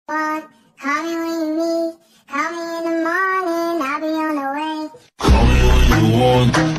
want. Call me when you need. Call me in the morning, I'll be on the way. Call me when you want.